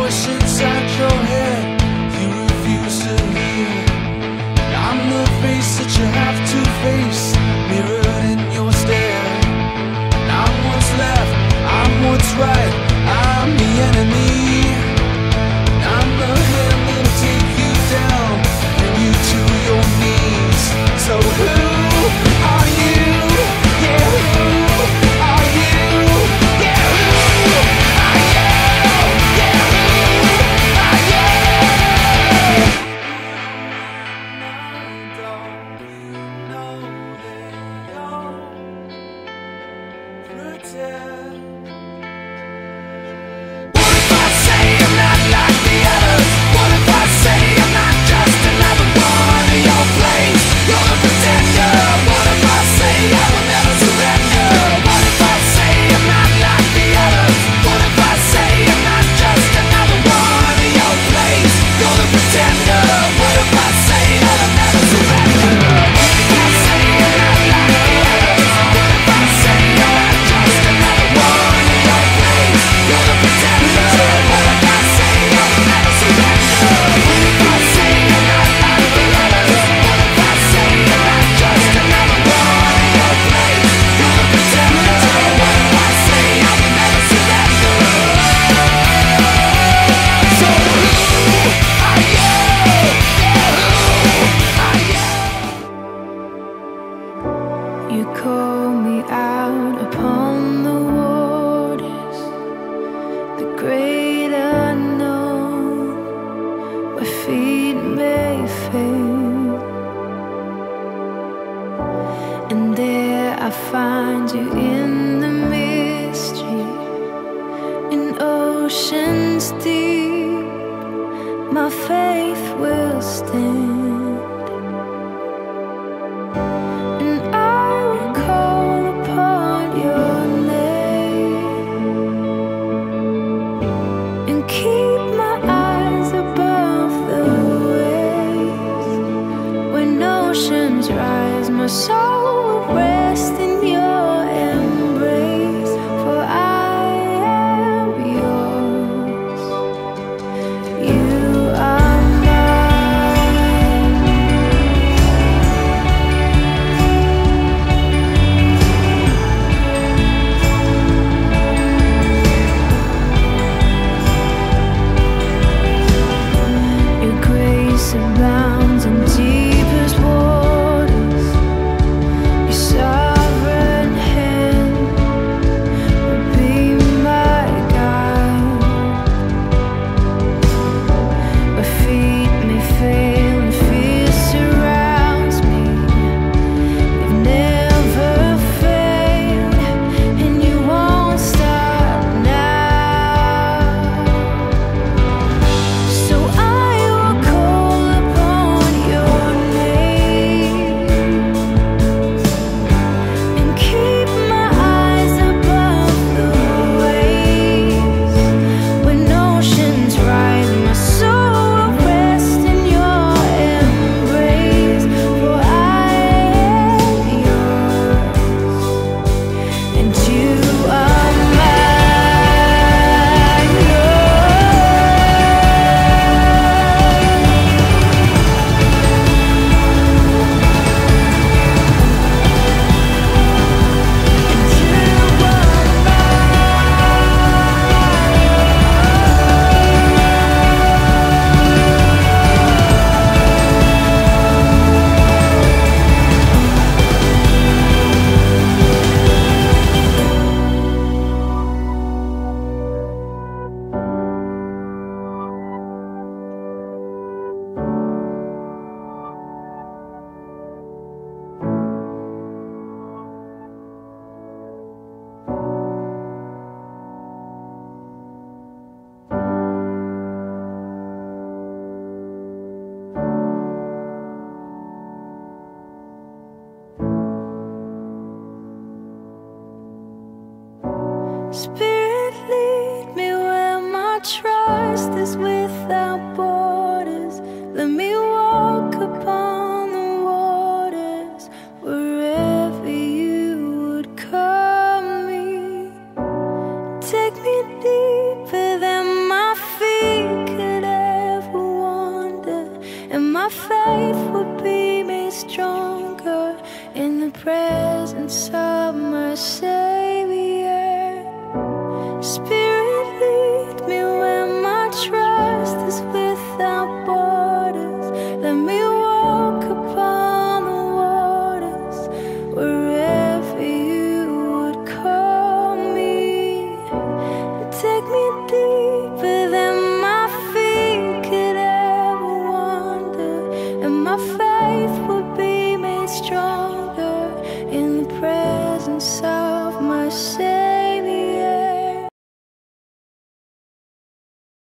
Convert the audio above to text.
rush inside your head, you refuse to hear. I'm the face that you have to face, mirrored in your stare. I'm what's left, I'm what's right, I'm the enemy. I'm the hand that'll take you down, bring you to your knees. So who are you? Yeah, who are you? Yeah, who are you? Yeah, who are you? Pretend. What if I say I'm not like the others? What if I say I'm not just another one in your place? You're a pretender. What if I say I will never surrender? What if I say I'm not like the others? What if I say I'm not just another one in your place? You're the pretender. What if I say that I'll never surrender? What if I say I'm not like the others? What if I say I'm not just another one in your place? You're the pretender. What if I say I will never surrender? What if I say I'm not like the others? What if I say I'm not just another one in your place? You're the pretender. What if I say I will never surrender? So who are you? Yeah, who are you? You call me out upon the waters, the great unknown, where feet may fail. And there I find you in the mystery, in oceans deep, my faith will stand. And I will call upon your name and keep my eyes above the waves. When oceans rise, my soul will rest in your embrace. For I am yours, you are mine. Your grace abounds in deepest waters. Your sovereign hand will be my guide. Where feet may fail and fear surrounds me, you've never failed, and you won't stop now. So I will call upon your name and keep my eyes above the waves. When oceans rise, my soul will rest in your embrace. For I am yours, and you are mine. Spirit, lead me where my trust is without borders. Let me walk upon the waters wherever you would call me. Take me deeper than my feet Savior. Spirit, lead me where my trust is without borders. Let me walk upon the waters wherever you would call me. Take me deeper than my feet could ever wander, and my